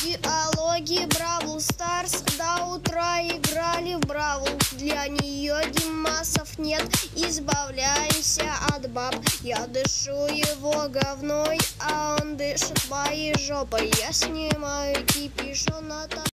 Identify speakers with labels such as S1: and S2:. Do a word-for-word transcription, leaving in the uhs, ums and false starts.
S1: Диалоги Бравл Старс до утра играли в Бравл. Для нее Димасов нет, избавляемся от баб. Я дышу его говной, а он дышит моей жопой. Я снимаю кипиш, он на